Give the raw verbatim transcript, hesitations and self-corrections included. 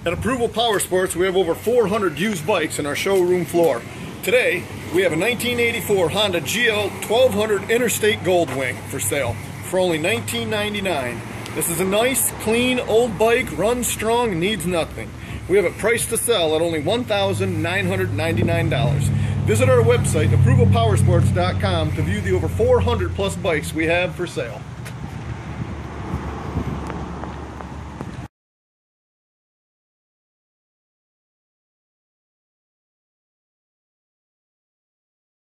At Approval Power Sports, we have over four hundred used bikes in our showroom floor. Today, we have a nineteen eighty-four Honda G L twelve hundred Interstate Goldwing for sale for only nineteen ninety-nine dollars. This is a nice, clean, old bike, runs strong, needs nothing. We have it priced to sell at only one thousand nine hundred ninety-nine dollars. Visit our website, approval power sports dot com, to view the over four hundred plus bikes we have for sale.